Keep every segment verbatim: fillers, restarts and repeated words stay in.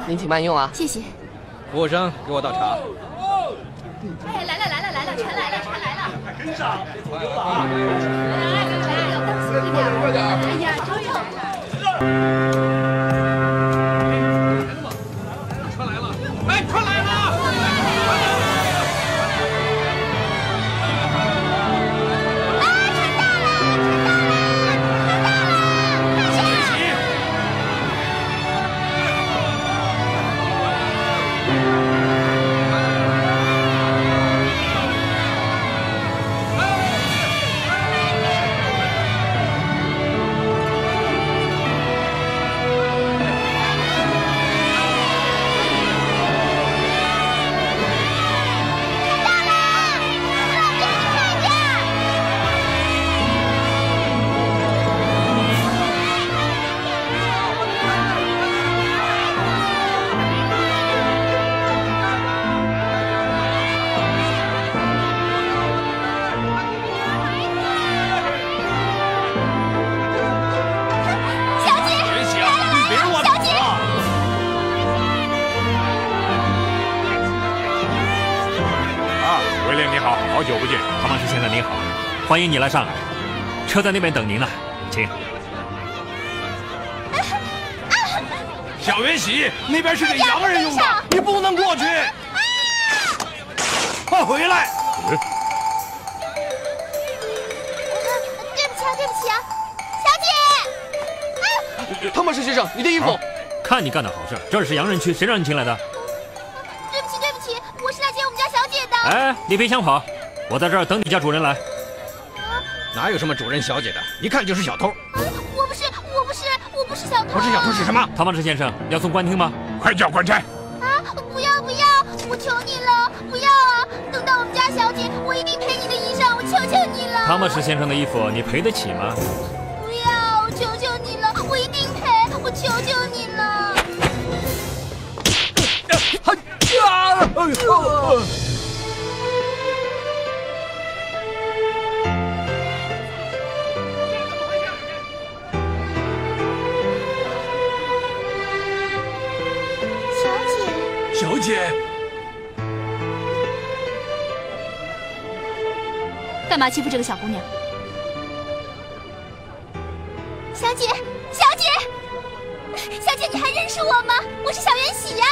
您请慢用啊。 谢谢。 服务生，给我倒茶。 哎，来了来了来了，船来了船来了。 快跟上！别走丢了啊！ 哎，要当心一点。 快点！ 哎呀，周勇。 船来了！哎，船来了！ 好久不见，唐曼士先生您好，欢迎你来上海，车在那边等您呢，请。 小袁喜，那边是给洋人用的，你不能过去。快回来！ 对不起啊，对不起啊，小姐。 汤姆士先生，你的衣服。 啊、看你干的好事，这是洋人区，谁让你进来的？ 对不起，对不起，我是来接我们家小姐的。 哎，你别想跑。 我在这儿等你家主人来。 啊、哪有什么主人小姐的？一看就是小偷。 啊、我不是，我不是，我不是小偷、啊。 不是小偷是什么？ 唐曼士先生要送官厅吗？ 快叫官差！ 啊！不要不要！我求你了，不要啊！等到我们家小姐，我一定赔你的衣裳，我求求你了。 唐曼士先生的衣服你赔得起吗？ 不要！我求求你了，我一定赔！我求求你了。 啊！啊！ 小姐， 干嘛欺负这个小姑娘？小姐，小姐，小姐，你还认识我吗？我是小袁喜呀。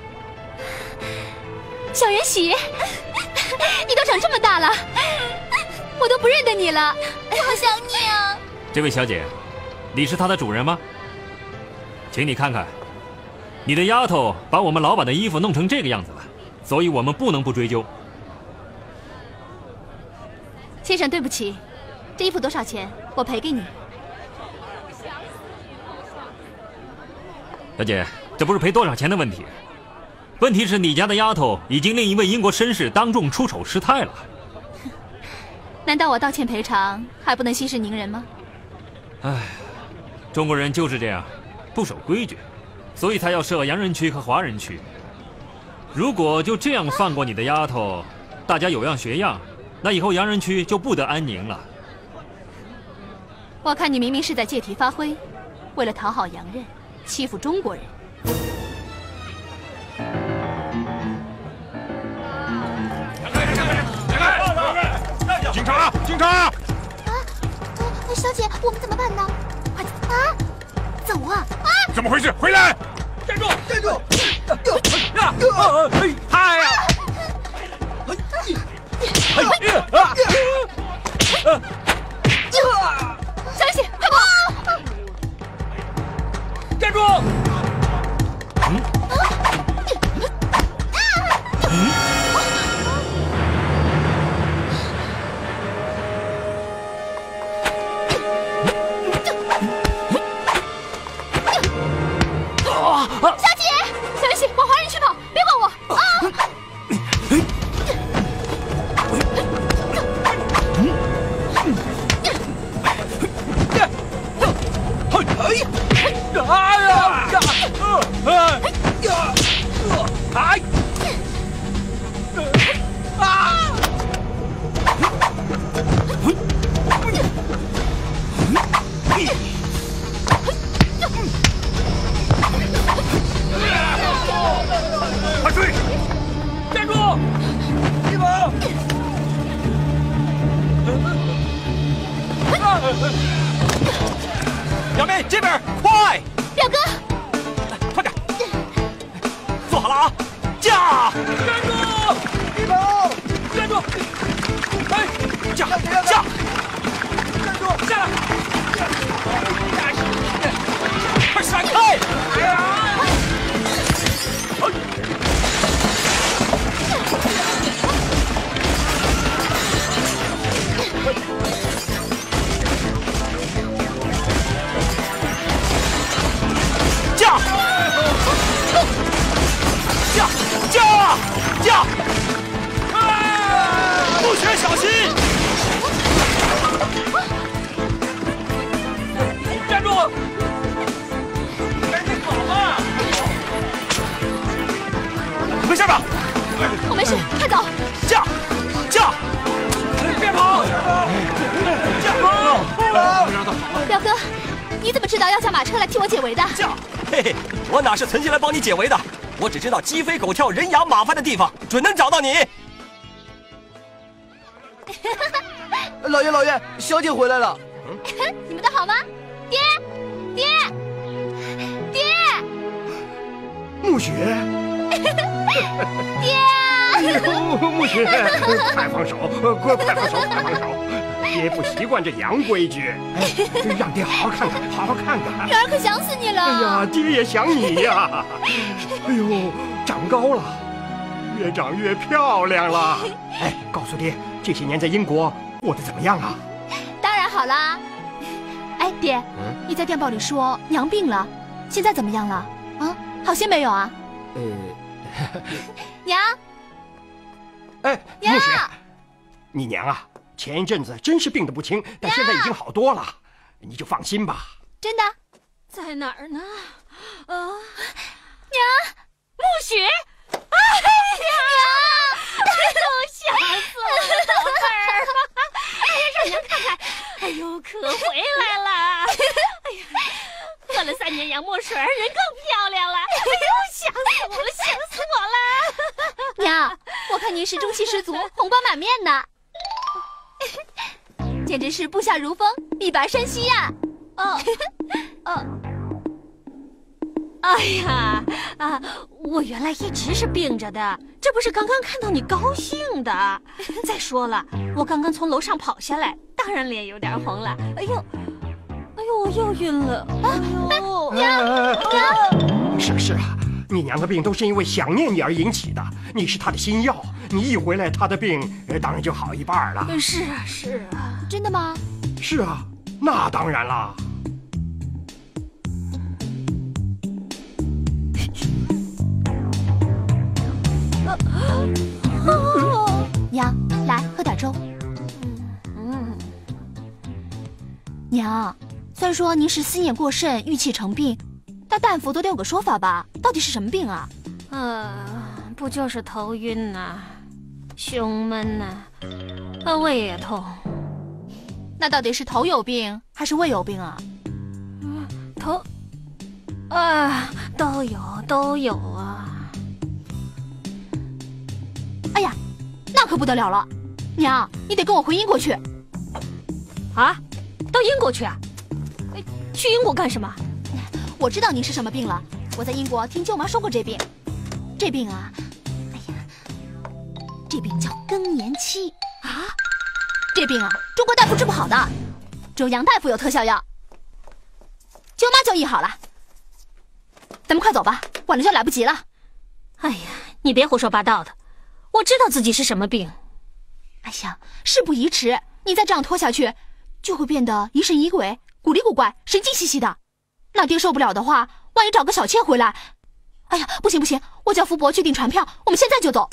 小袁喜，你都长这么大了，我都不认得你了，我好想你啊！ 这位小姐，你是她的主人吗？请你看看。 你的丫头把我们老板的衣服弄成这个样子了，所以我们不能不追究。 先生，对不起，这衣服多少钱？我赔给你。 小姐，这不是赔多少钱的问题，问题是你家的丫头已经令一位英国绅士当众出丑失态了。 难道我道歉赔偿还不能息事宁人吗？ 唉，中国人就是这样，不守规矩。 所以才要设洋人区和华人区。如果就这样放过你的丫头，大家有样学样，那以后洋人区就不得安宁了。 我看你明明是在借题发挥，为了讨好洋人，欺负中国人。 警察！警察！啊！ 啊！小姐，我们怎么办呢？快啊！走啊！啊！ 怎么回事？回来！ 站住！站住！ 嗨呀！ 小李喜，快跑！ 站住！ 嗯。小姐，小李喜，往华人区跑，别管我啊！ 哎，这边快！ 表哥， 快点！坐好了啊！驾！ 站住！别跑！站住！哎， 驾！驾！ 站住！下来！ 快闪开！ 哎呀！ 驾！驾！驾！驾！不许小心！ 站住！赶紧跑吧！ 没事吧？ 我没事，快走！ 驾！驾！ 别跑！ 表哥，你怎么知道要叫马车来替我解围的？ 驾！嘿嘿，我哪是存心来帮你解围的，我只知道鸡飞狗跳、人仰马翻的地方，准能找到你。 老爷，老爷，小姐回来了。 你们都好吗？爹，爹，爹， 暮雪， 爹！ 哎呦，暮雪，快放手，快快放手，快放手！爹不习惯这洋规矩，哎，让爹好好看看，好好看看。 女儿可想死你了。 哎呀，爹也想你呀！哎呦，长高了，越长越漂亮了。哎，告诉爹，这些年在英国过得怎么样啊？ 当然好啦。哎，爹，嗯、你在电报里说娘病了，现在怎么样了？啊，好些没有啊？ 呃， 娘， 哎， 娘暮雪，你娘啊，前一阵子真是病得不轻，但现在已经好多了，你就放心吧。 真的？ 在哪儿呢？啊， 娘， 暮雪，哎呀，哎呦，吓死我了，宝贝儿！哎呀，让娘看看，哎呦，可回来了！哎呀，喝了三年洋墨水，人更漂亮了！哎呦，想死我了，想死我了！ 娘，我看您是中气十足，红光满面呢，简直是步下如风，力拔山兮呀！ 哦，哦。哎呀，啊！我原来一直是病着的，这不是刚刚看到你高兴的。再说了，我刚刚从楼上跑下来，当然脸有点红了。哎呦，哎呦，我又晕了。哎呦， 娘娘， 是是啊，你娘的病都是因为想念你而引起的，你是她的心药，你一回来，她的病呃当然就好一半了。 是啊，是啊， 真的吗？ 是啊，那当然啦。 娘，来喝点粥。嗯，娘，虽然说您是思念过甚，郁气成病，但大夫都得有个说法吧？到底是什么病啊？ 呃，不就是头晕呐、啊，胸闷呐、啊，啊，胃也痛。 那到底是头有病还是胃有病啊？ 嗯，头，啊，都有都有啊。 哎呀，那可不得了了，娘，你得跟我回英国去。 啊，到英国去啊？去英国干什么？ 我知道您是什么病了，我在英国听舅妈说过这病。这病啊，哎呀，这病叫更年期啊。这病啊，中国大夫治不好的，只有杨大夫有特效药。舅妈就医好了。咱们快走吧，晚了就来不及了。 哎呀，你别胡说八道的。我知道自己是什么病。 哎呀，事不宜迟，你再这样拖下去，就会变得疑神疑鬼、古里古怪、神经兮兮的。那爹受不了的话，万一找个小妾回来，哎呀，不行不行，我叫福伯去订船票，我们现在就走。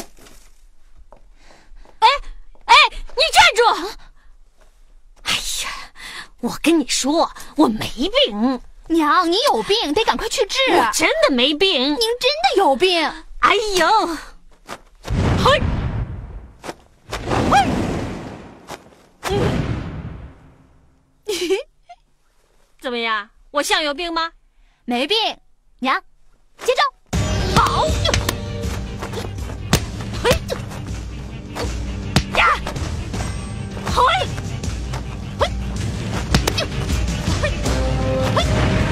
哎哎，你站住！哎呀，我跟你说，我没病。 娘，你有病，得赶快去治。 我真的没病。您真的有病。 哎呦！嘿，嘿，嗯，怎么样？我像有病吗？ 没病。娘，接招！ 好！嘿，呀，嘿，嘿，嘿，嘿。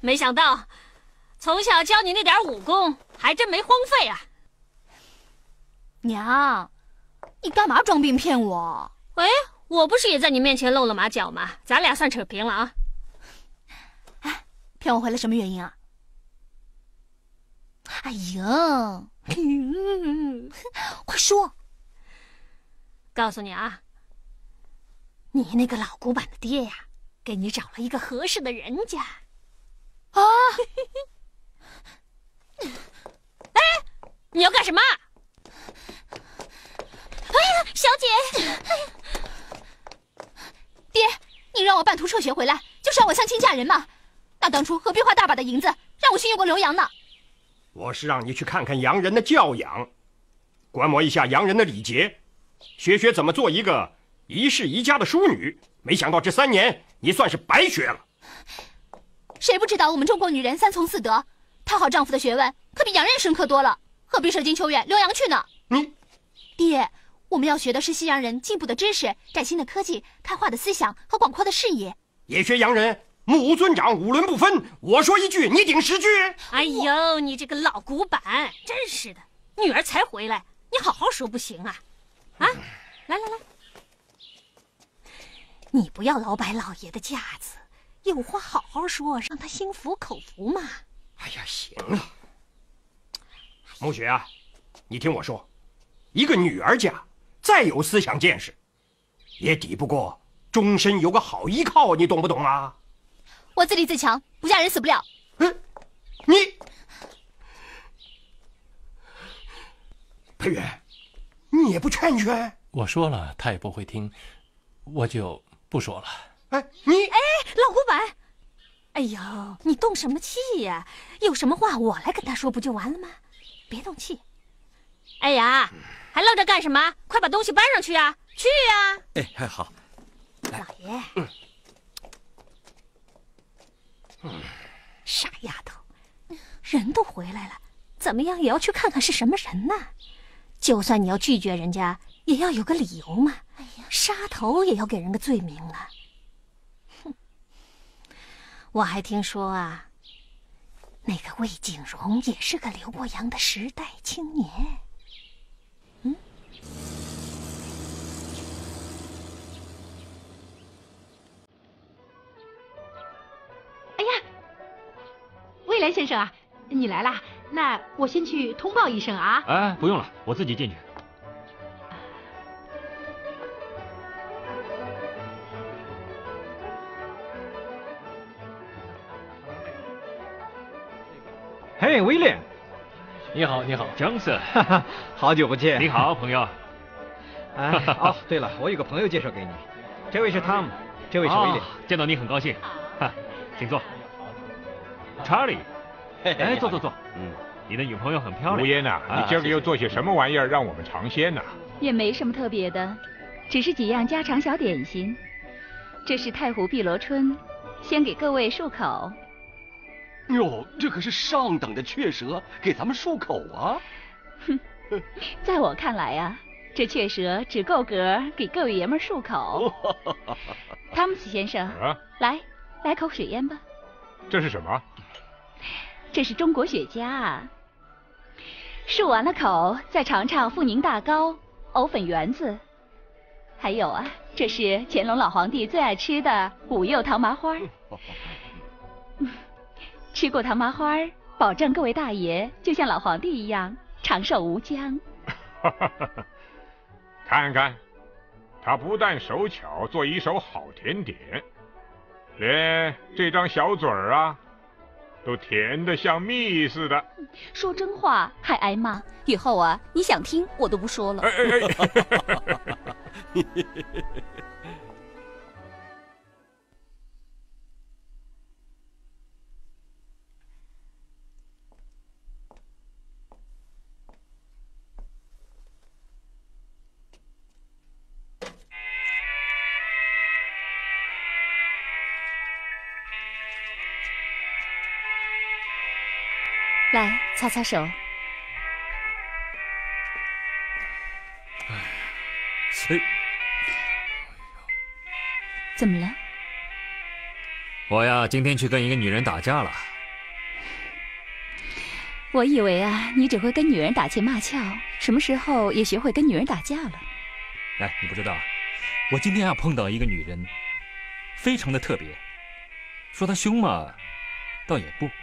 没想到从小教你那点武功还真没荒废啊！ 娘，你干嘛装病骗我？ 喂，我不是也在你面前露了马脚吗？咱俩算扯平了啊！ 哎，骗我回来什么原因啊？哎呀，快说！ 告诉你啊，你那个老古板的爹呀，给你找了一个合适的人家。 啊！ 哎，你要干什么？哎呀，小姐！哎呀， 爹，你让我半途辍学回来，就是让我相亲嫁人嘛？那当初何必花大把的银子让我去越国留洋呢？ 我是让你去看看洋人的教养，观摩一下洋人的礼节，学学怎么做一个一世一家的淑女。没想到这三年你算是白学了。 谁不知道我们中国女人三从四德，讨好丈夫的学问可比洋人深刻多了，何必舍近求远留洋去呢？ 你， 爹，我们要学的是西洋人进步的知识、崭新的科技、开化的思想和广阔的视野。 也学洋人目无尊长，五伦不分。我说一句，你顶十句。 哎呦，你这个老古板，真是的！女儿才回来，你好好说不行啊！啊，来来来，你不要老摆老爷的架子，有话好好说，让他心服口服嘛。 哎呀，行了，暮雪啊，你听我说，一个女儿家再有思想见识，也抵不过终身有个好依靠，你懂不懂啊？ 我自立自强，不嫁人死不了。 嗯，你裴远，你也不劝劝？ 我说了，他也不会听，我就不说了。 哎，你哎，老古板，哎呦，你动什么气呀？有什么话我来跟他说不就完了吗？别动气。哎呀，还愣着干什么？快把东西搬上去啊！去呀！ 哎，还好。 老爷。 嗯傻丫头，人都回来了，怎么样也要去看看是什么人呢？就算你要拒绝人家，也要有个理由嘛。哎呀，杀头也要给人个罪名啊！哼，我还听说啊，那个魏景荣也是个刘伯阳的时代青年。嗯。 哎呀，魏兰先生啊，你来啦？那我先去通报一声啊。 哎，不用了，我自己进去。 嘿，威廉， 你好，你好， 江森， 好久不见。 你好，朋友。 哎，哦，对了，我有个朋友介绍给你，这位是汤姆，这位是威廉。 哦，见到你很高兴。哈，请坐。查理，哎，坐坐坐。嗯，你的女朋友很漂亮。 吴烟呐，你今儿个又做些什么玩意儿让我们尝鲜呢？ 也没什么特别的，只是几样家常小点心。这是太湖碧螺春，先给各位漱口。 哟，这可是上等的雀舌，给咱们漱口啊！ 哼，在我看来啊，这雀舌只够格给各位爷们漱口。汤姆斯先生， 啊， 来来口水烟吧。 这是什么？ 这是中国雪茄啊。漱完了口，再尝尝富宁大膏、藕粉圆子，还有啊，这是乾隆老皇帝最爱吃的五柚糖麻花。吃过糖麻花，保证各位大爷就像老皇帝一样长寿无疆。 看看，他不但手巧，做一手好甜点，连这张小嘴儿啊，都甜得像蜜似的。 说真话还挨骂，以后啊，你想听我都不说了。 哎哎哎来，擦擦手。 哎， 怎么了？ 我呀，今天去跟一个女人打架了， 我以为啊，你只会跟女人打情骂俏，什么时候也学会跟女人打架了？ 哎，你不知道，我今天啊碰到一个女人，非常的特别。说她凶嘛，倒也不。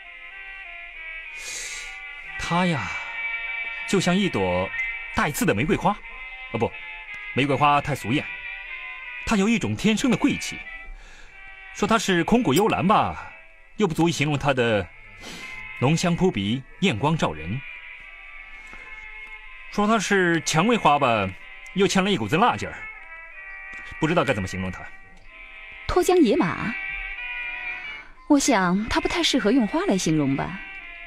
她呀，就像一朵带刺的玫瑰花，哦不，玫瑰花太俗艳。她有一种天生的贵气。说她是空谷幽兰吧，又不足以形容她的浓香扑鼻、艳光照人。说她是蔷薇花吧，又呛了一股子辣劲儿，不知道该怎么形容她。 脱缰野马，我想她不太适合用花来形容吧。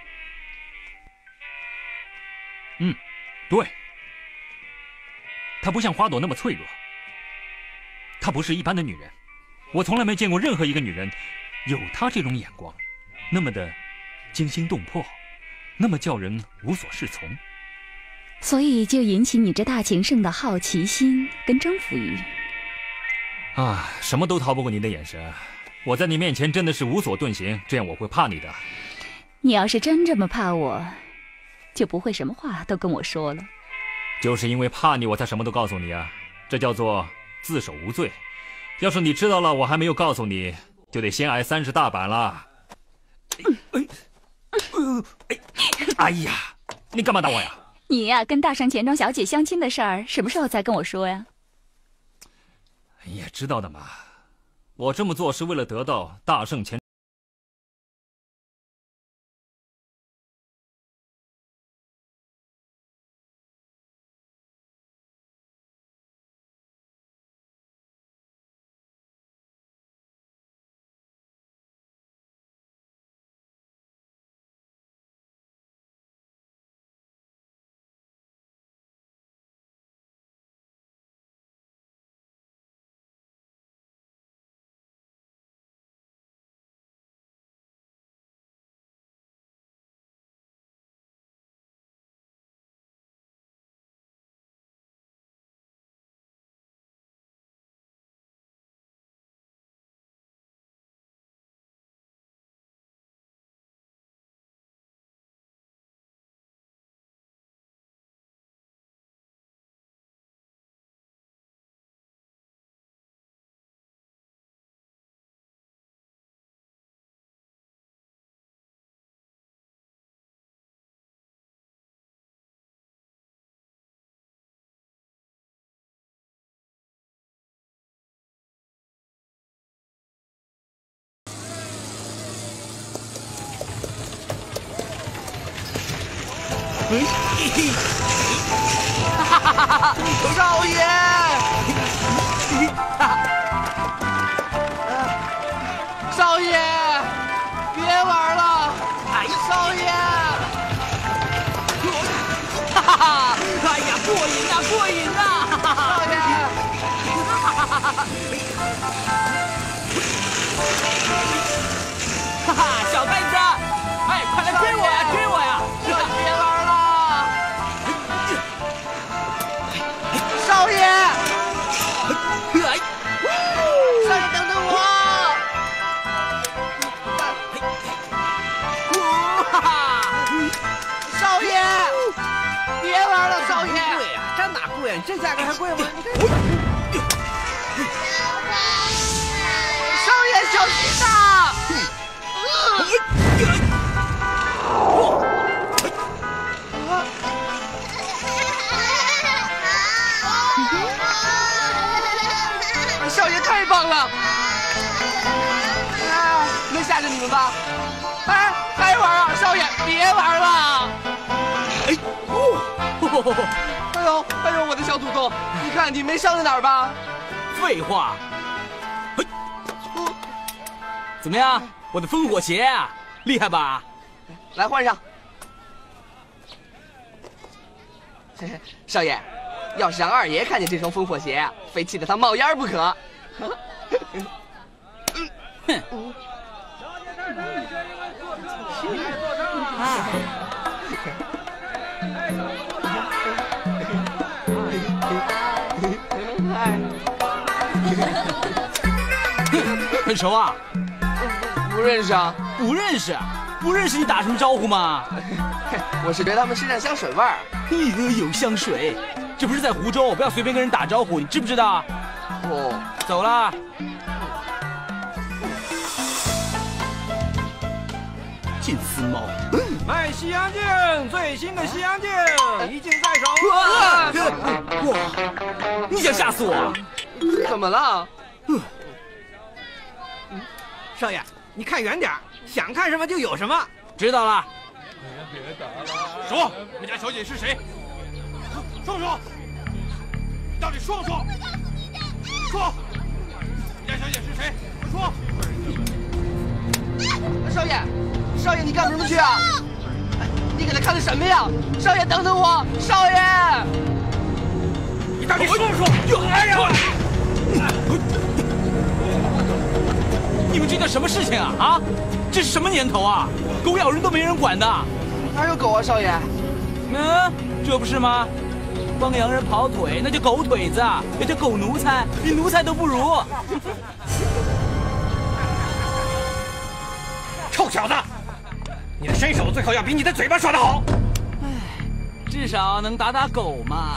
嗯，对，她不像花朵那么脆弱，她不是一般的女人。我从来没见过任何一个女人有她这种眼光，那么的惊心动魄，那么叫人无所适从。 所以就引起你这大情圣的好奇心跟征服欲啊！什么都逃不过你的眼神，我在你面前真的是无所遁形，这样我会怕你的。 你要是真这么怕我，就不会什么话都跟我说了。 就是因为怕你，我才什么都告诉你啊！这叫做自首无罪。要是你知道了，我还没有告诉你，就得先挨三十大板了。哎哎哎呀，你干嘛打我呀？ 你呀，跟大圣钱庄小姐相亲的事儿，什么时候才跟我说呀？ 你也知道的嘛，我这么做是为了得到大圣钱。 哈哈哈哈！少爷，少爷，别玩了！哎，少爷，哈哈哈！哎呀，过瘾呐，过瘾呐！少爷，哈哈哈哈！哈哈，小呆子，哎，快来追我呀，追我呀！别玩了！少爷，少爷等等我！哈哈，少爷，别玩了，少爷！贵呀，这哪贵呀？这价格还贵吗？少爷，小心呐！少爷太棒了！啊，没吓着你们吧？哎，还玩啊，少爷，别玩了！哎，哦，哎呦，哎呦，我的小祖宗，你看你没伤在哪儿吧？ 废话。怎么样，我的烽火鞋啊，厉害吧？ 来换上。嘿嘿，少爷，要是让二爷看见这双烽火鞋啊，非气得他冒烟不可。 哼！很熟啊？ 不认识啊？ 不认识？ 不认识你打什么招呼吗？ 我是觉得他们身上香水味儿。 咦，有香水？这不是在湖州，不要随便跟人打招呼，你知不知道？ 哦， 走了。金丝猫。 卖西洋镜，最新的西洋镜一镜在手。 哇！你想吓死我？ 怎么了？ 少爷，你看远点，想看什么就有什么。 知道了。 说，我们家小姐是谁？说不说？你到底说不说？说，我们家小姐是谁？快说！ 少爷，少爷，你干什么去啊？你给他看的什么呀？少爷，等等我！少爷， 你到底说不说？哎呀！ 你们这叫什么事情啊？啊，这是什么年头啊？狗咬人都没人管的。 哪有狗啊，少爷？ 嗯，这不是吗？帮洋人跑腿，那叫狗腿子，也叫狗奴才，比奴才都不如。 臭小子，你的身手最好要比你的嘴巴耍得好。 唉，至少能打打狗嘛。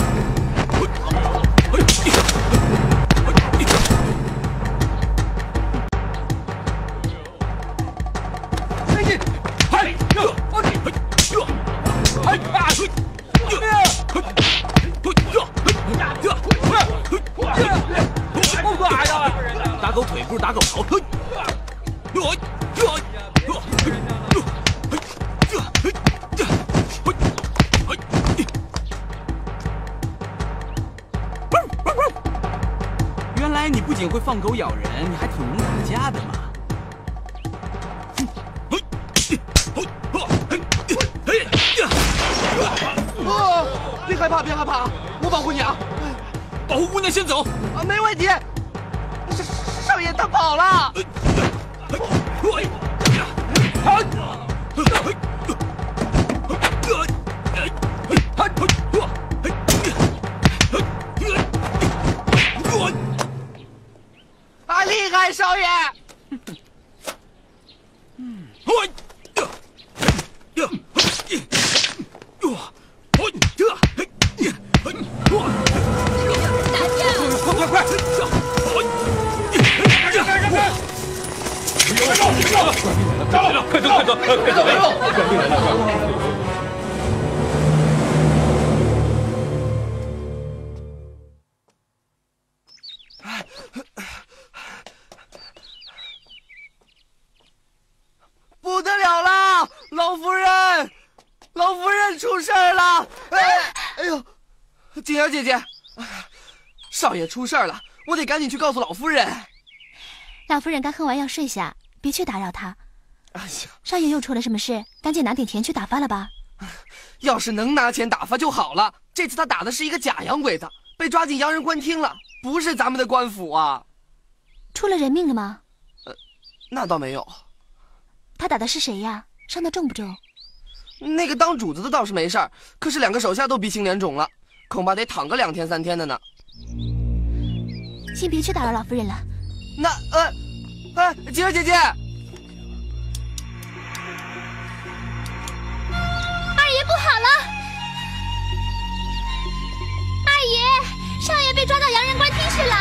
打狗腿不如打狗头。原来你不仅会放狗咬人，你还挺能打架的嘛。 哦，别害怕，别害怕，我保护你啊！ 保护姑娘先走啊，没问题。少少爷他跑了。啊，厉害，少爷！ 嗯，快快快！ 站了！快走快走快走快走！ 不得了了，老夫人，老夫人出事了！哎，哎呦，景儿姐姐，少爷出事了，我得赶紧去告诉老夫人。 老夫人刚喝完药睡下，别去打扰她。 哎呀， 少爷又出了什么事？赶紧拿点钱去打发了吧。 要是能拿钱打发就好了。这次他打的是一个假洋鬼子，被抓进洋人官厅了，不是咱们的官府啊。 出了人命了吗？ 呃，那倒没有。 他打的是谁呀？伤得重不重？ 那个当主子的倒是没事儿，可是两个手下都鼻青脸肿了，恐怕得躺个两天三天的呢。 先别去打扰老夫人了。 那呃，哎，景儿姐姐，二爷不好了！二爷，少爷被抓到洋人官厅去了。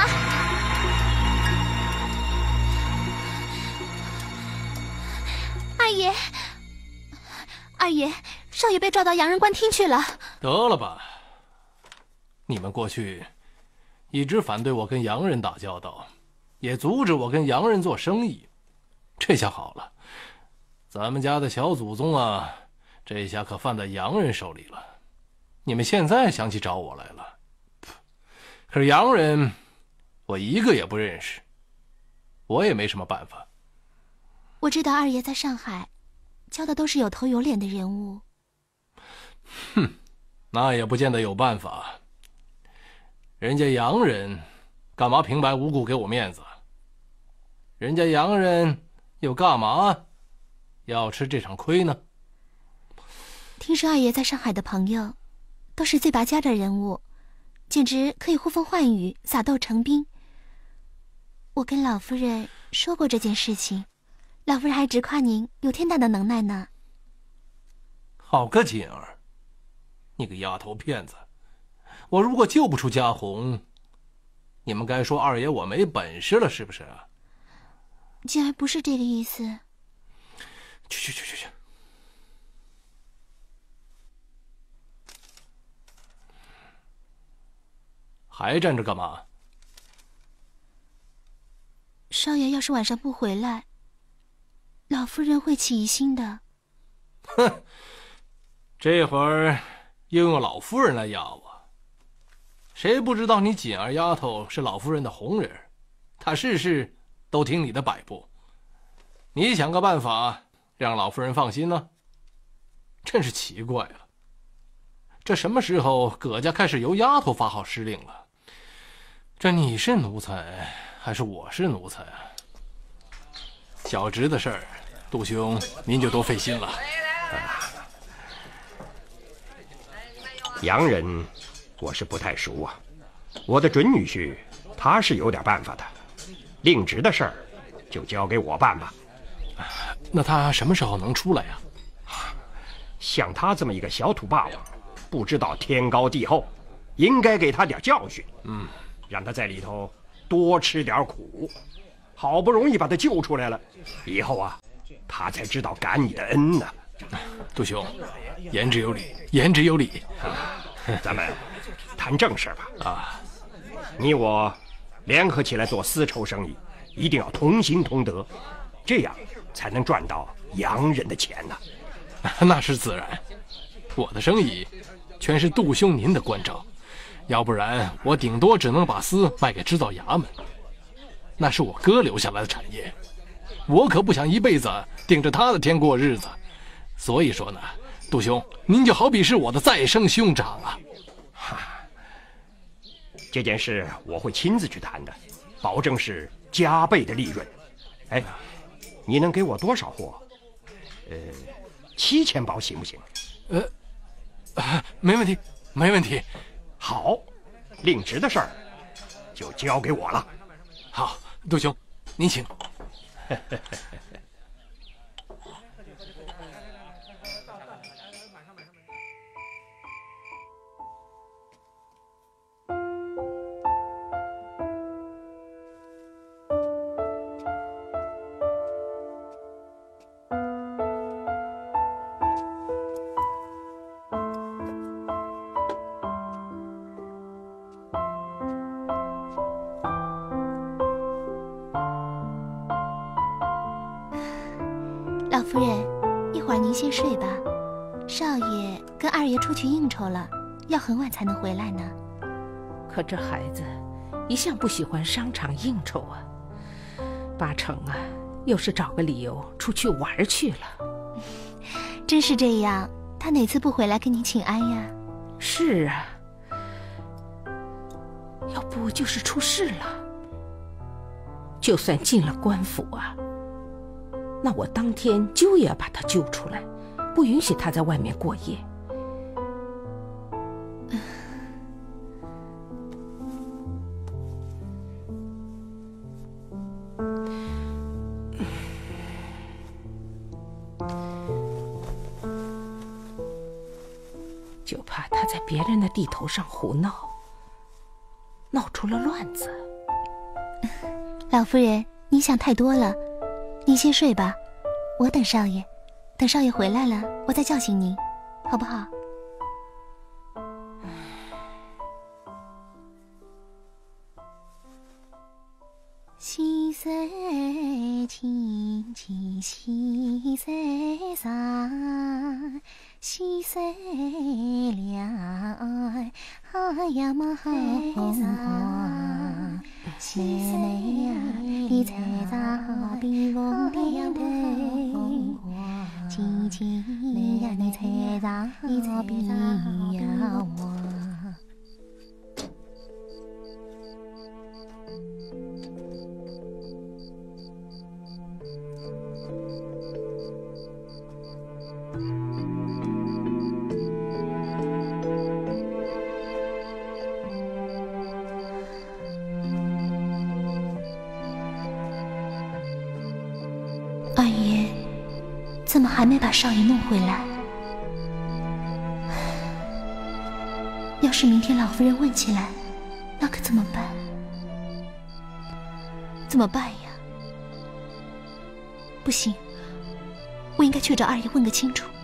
二爷，二爷，少爷被抓到洋人官厅去了。 得了吧，你们过去一直反对我跟洋人打交道，也阻止我跟洋人做生意，这下好了，咱们家的小祖宗啊，这下可犯在洋人手里了。你们现在想起找我来了，可是洋人我一个也不认识，我也没什么办法。 我知道二爷在上海交的都是有头有脸的人物。 哼，那也不见得有办法。人家洋人干嘛平白无故给我面子？人家洋人又干嘛要吃这场亏呢？ 听说二爷在上海的朋友都是最拔尖的人物，简直可以呼风唤雨，撒豆成兵。我跟老夫人说过这件事情，老夫人还直夸您有天大的能耐呢。 好个锦儿，你个丫头片子！我如果救不出嘉红，你们该说二爷我没本事了，是不是啊？ 锦儿不是这个意思。 去去去去去！还站着干嘛？ 少爷要是晚上不回来，老夫人会起疑心的。 哼，这会儿又用老夫人来压我，谁不知道你锦儿丫头是老夫人的红人，她事事都听你的摆布。你想个办法让老夫人放心呢？真是奇怪了，这什么时候葛家开始由丫头发号施令了？这你是奴才还是我是奴才啊？小侄的事儿，杜兄您就多费心了。 洋人我是不太熟啊，我的准女婿他是有点办法的，令侄的事儿就交给我办吧。 那他什么时候能出来呀？ 像他这么一个小土霸王，不知道天高地厚，应该给他点教训。嗯，让他在里头多吃点苦，好不容易把他救出来了，以后啊，他才知道感你的恩呢。 杜兄，言之有理，言之有理。 咱们谈正事吧。啊，你我联合起来做丝绸生意，一定要同心同德，这样才能赚到洋人的钱呢。 那是自然，我的生意全是杜兄您的关照，要不然我顶多只能把丝卖给制造衙门，那是我哥留下来的产业，我可不想一辈子盯着他的天过日子。所以说呢，杜兄，您就好比是我的再生兄长啊。 这件事我会亲自去谈的，保证是加倍的利润。哎，你能给我多少货？呃，七千包行不行？ 呃，啊，没问题，没问题。 好，令侄的事儿就交给我了。 好，杜兄，您请。 老夫人，一会儿您先睡吧。少爷跟二爷出去应酬了，要很晚才能回来呢。 可这孩子一向不喜欢商场应酬啊，八成啊又是找个理由出去玩去了。 真是这样，他哪次不回来跟您请安呀？ 是啊，要不就是出事了。就算进了官府啊，那我当天就也要把他救出来，不允许他在外面过夜。就怕他在别人的地头上胡闹，闹出了乱子。 老夫人，你想太多了，您先睡吧，我等少爷，等少爷回来了，我再叫醒您，好不好？细水清清细水长，细水凉呀么红花，细水呀你采茶比风点头，轻轻呀你采茶比呀我。二爷，怎么还没把少爷弄回来？ 是明天老夫人问起来，那可怎么办？怎么办呀？不行，我应该去找二爷问个清楚。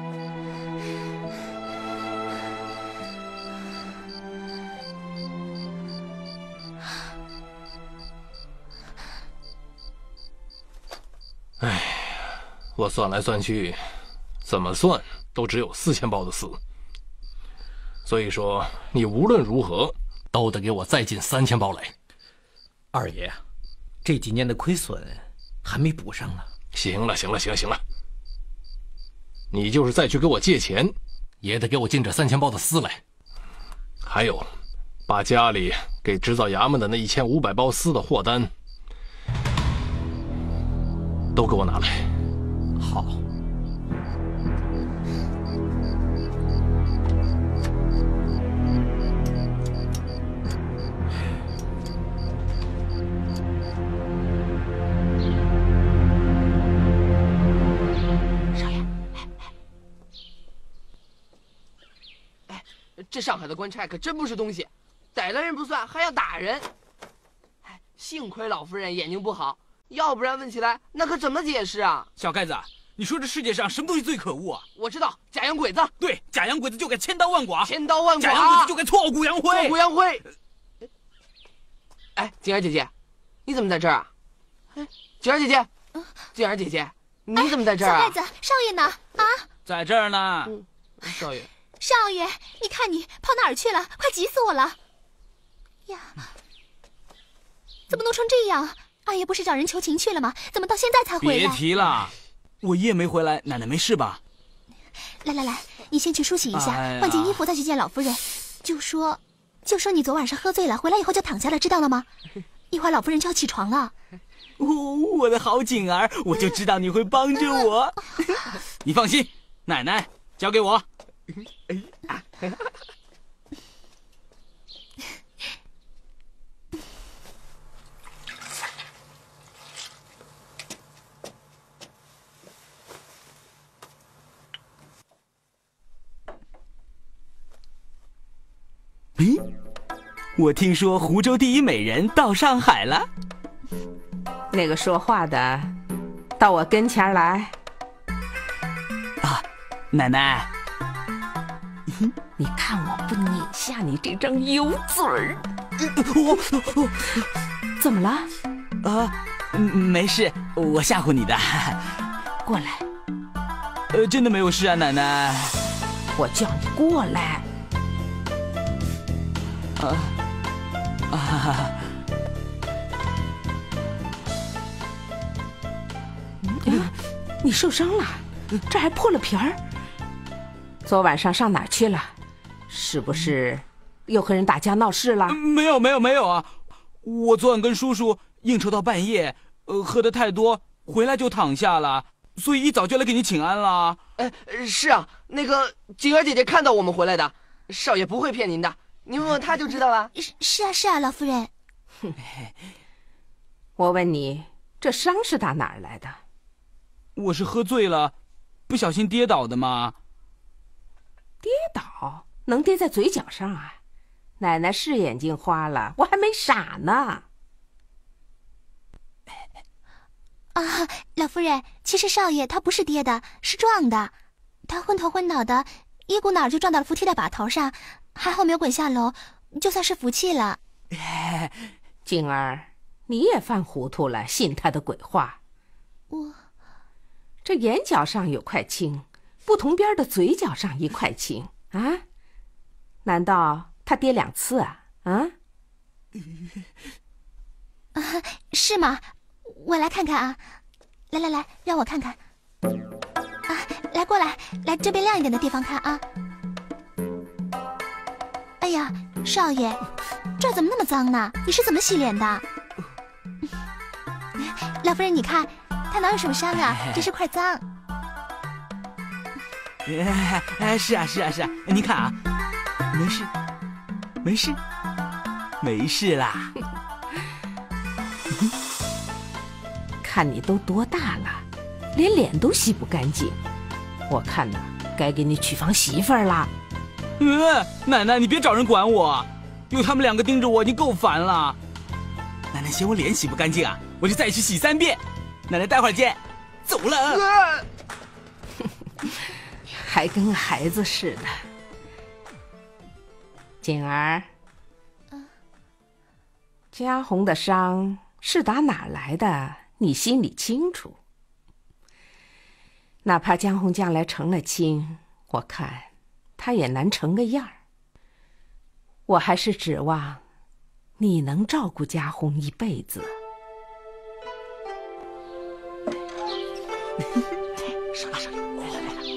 哎，我算来算去，怎么算都只有四千包的丝。所以说，你无论如何都得给我再进三千包来。 二爷，这几年的亏损还没补上呢。 行了，行了，行了，行了，你就是再去给我借钱，也得给我进这三千包的丝来。还有，把家里给制造衙门的那一千五百包丝的货单都给我拿来。 好。 这上海的官差可真不是东西，逮了人不算，还要打人。哎，幸亏老夫人眼睛不好，要不然问起来那可怎么解释啊？ 小盖子，你说这世界上什么东西最可恶啊？ 我知道，假洋鬼子。 对，假洋鬼子就该千刀万剐， 千刀万剐。 假洋鬼子就该挫骨扬灰， 挫骨扬灰。哎，景儿姐姐，你怎么在这儿啊？哎，景儿姐姐，景儿姐姐，你怎么在这儿啊？ 小盖子，少爷呢？啊， 在这儿呢。 嗯，少爷。 少爷，你看你跑哪儿去了？快急死我了！呀，怎么弄成这样？二爷不是找人求情去了吗？怎么到现在才回来？ 别提了，我一夜没回来，奶奶没事吧？ 来来来，你先去梳洗一下， 哎、 换件衣服再去见老夫人。就说，就说你昨晚上喝醉了，回来以后就躺下了，知道了吗？一会儿老夫人就要起床了。 哦，我的好景儿，我就知道你会帮着我。你放心，奶奶交给我。嗯，我听说湖州第一美人到上海了。 那个说话的，到我跟前来。 啊，奶奶。 你看我不拧下你这张油嘴儿！怎么了？ 啊，没事，我吓唬你的。 过来。 呃，真的没有事啊，奶奶。 我叫你过来。 啊啊！ 嗯，你受伤了，这还破了皮儿。昨晚上上哪儿去了？是不是又和人打架闹事了？ 没有没有没有啊！我昨晚跟叔叔应酬到半夜，呃，喝得太多，回来就躺下了，所以一早就来给你请安了。 哎，是啊，那个景儿姐姐看到我们回来的，少爷不会骗您的，您问问她就知道了。 是是啊是啊，老夫人。 我问你，这伤是打哪儿来的？ 我是喝醉了，不小心跌倒的嘛。 跌倒能跌在嘴角上啊？奶奶是眼睛花了，我还没傻呢。 啊，老夫人，其实少爷他不是跌的，是撞的。他昏头昏脑的，一股脑就撞到了扶梯的把头上，还好没有滚下楼，就算是福气了。 静儿，你也犯糊涂了，信他的鬼话。 我这眼角上有块青，不同边的嘴角上一块青啊？难道他跌两次啊？啊？ 啊，是吗？我来看看啊，来来来，让我看看。啊，来过来，来这边亮一点的地方看啊。哎呀，少爷，这儿怎么那么脏呢？你是怎么洗脸的？老夫人，你看，他哪有什么伤啊？只是块脏。 哎哎，是啊是啊是啊，你看啊，没事，没事，没事啦。 看你都多大了，连脸都洗不干净，我看呢，该给你娶房媳妇儿了。 嗯，奶奶，你别找人管我，有他们两个盯着我，已经够烦了。奶奶嫌我脸洗不干净啊，我就再去洗三遍。奶奶，待会儿见，走了。 还跟孩子似的。景儿，嘉红的伤是打哪来的，你心里清楚。哪怕江红将来成了亲，我看他也难成个样儿。我还是指望你能照顾嘉红一辈子。 上来上来，来来来。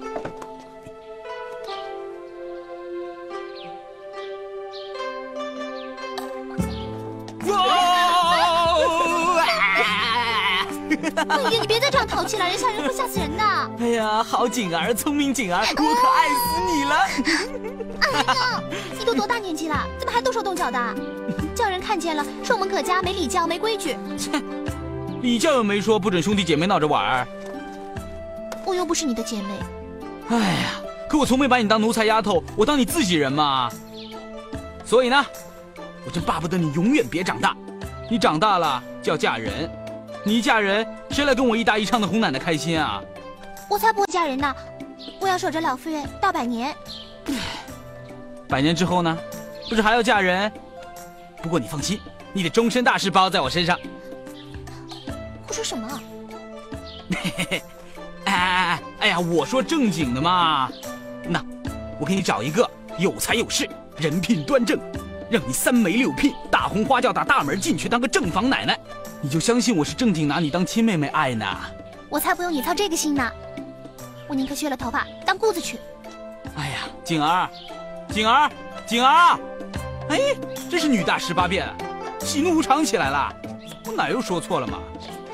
哎呀，你别再这样淘气了，人吓人会吓死人的。 哎呀，好景儿，聪明景儿，我可爱死你了。 哎呀，你都多大年纪了，怎么还动手动脚的？叫人看见了，说我们葛家没礼教没规矩。 切，礼教又没说不准兄弟姐妹闹着玩儿。 我又不是你的姐妹。 哎呀，可我从没把你当奴才丫头，我当你自己人嘛。所以呢，我真巴不得你永远别长大。你长大了就要嫁人，你一嫁人，谁来跟我一搭一唱的哄奶奶开心啊？ 我才不会嫁人呢，我要守着老夫人到百年。 百年之后呢？不是还要嫁人？不过你放心，你的终身大事包在我身上。 胡说什么？ 哎哎哎哎呀，我说正经的嘛。那我给你找一个有才有势、人品端正，让你三媒六聘，大红花轿打大门进去当个正房奶奶，你就相信我是正经拿你当亲妹妹爱呢。 我才不用你操这个心呢，我宁可削了头发当姑子去。 哎呀，景儿，景儿，景儿，哎，真是女大十八变，喜怒无常起来了，我哪又说错了嘛？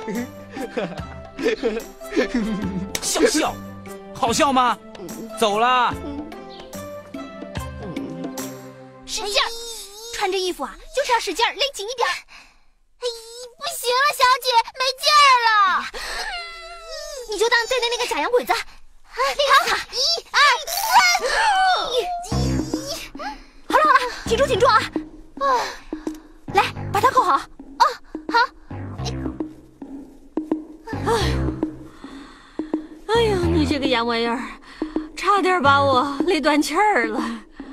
笑笑，好笑吗？走了。 使劲儿，穿这衣服啊，就是要使劲儿，勒紧一点。哎，不行了，小姐，没劲儿了。你就当对的那个假洋鬼子。好，一二三，好了好了，挺住挺住啊！啊，来，把它扣好。哦，好。 哎呦，哎呦，你这个洋玩意儿，差点把我勒断气儿了。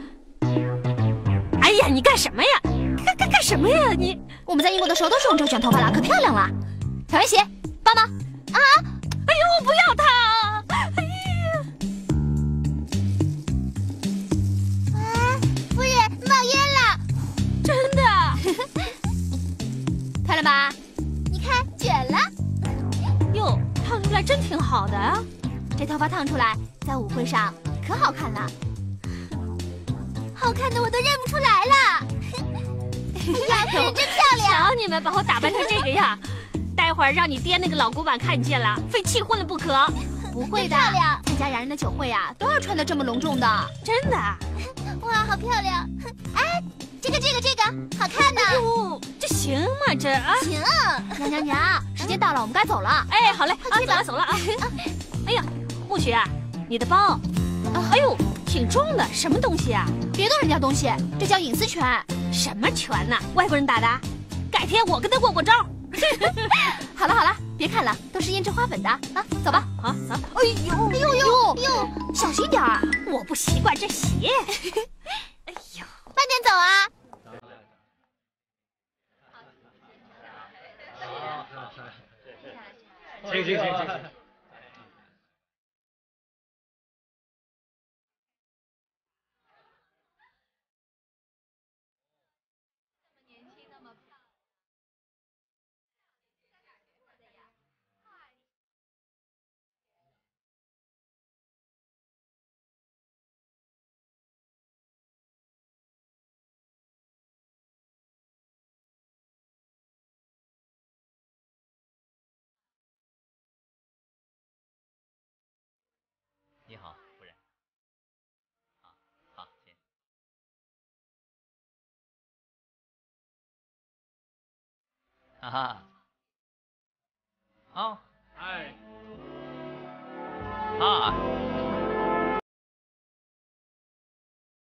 哎呀，你干什么呀？干干干什么呀？你我们在英国的时候都是用这个卷头发了，可漂亮了。小圆鞋，帮忙啊！ 哎呦，我不要它！哎呀！ 啊，夫人冒烟了！ 真的？ 漂亮吧？你看，卷了。 哟，烫出来真挺好的啊！ 这头发烫出来，在舞会上可好看了，好看的我都认不出来了。老夫人真漂亮！ 瞧你们把我打扮成这个样，待会儿让你爹那个老古板看见了，非气昏了不可。 不会的，参加洋人的酒会啊，都要穿得这么隆重的。 真的？ 哇，好漂亮！哎，这个这个这个好看呢。 哎呦，这行吗？这啊， 行。娘娘娘，时间到了，我们该走了。 哎，好嘞，啊，走了走了啊。哎呀，暮雪，你的包，哎呦，挺重的，什么东西啊？ 别动人家东西，这叫隐私权。 什么权呢？外国人打的？改天我跟他过过招。 好了好了，别看了，都是胭脂花粉的啊，走吧。 好，走。 哎呦哎呦呦呦，小心点儿， 我不习惯这鞋。哎呦， 慢点走啊。 行行行行行。 你好，夫人。好，好，请。哈哈。好。哎。啊。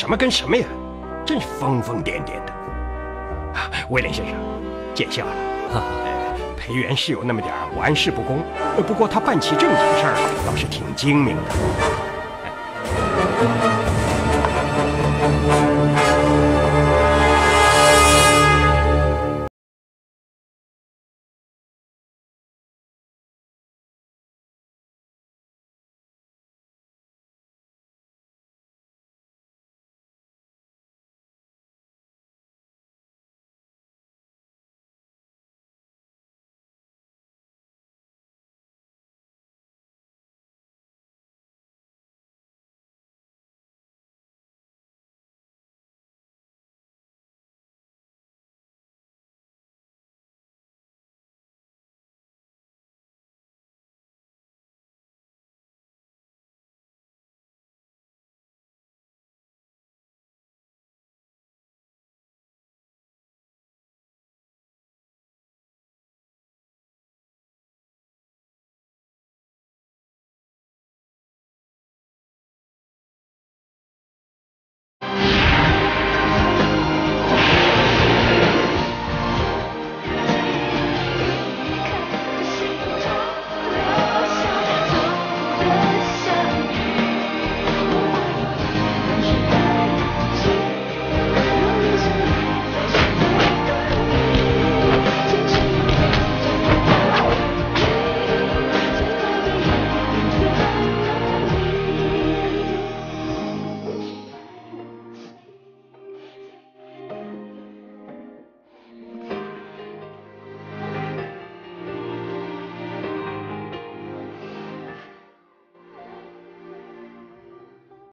什么跟什么呀，真是疯疯癫癫的。啊，威廉先生，见笑了。呃，裴元是有那么点儿玩世不恭，不过他办起正经事儿倒是挺精明的。哎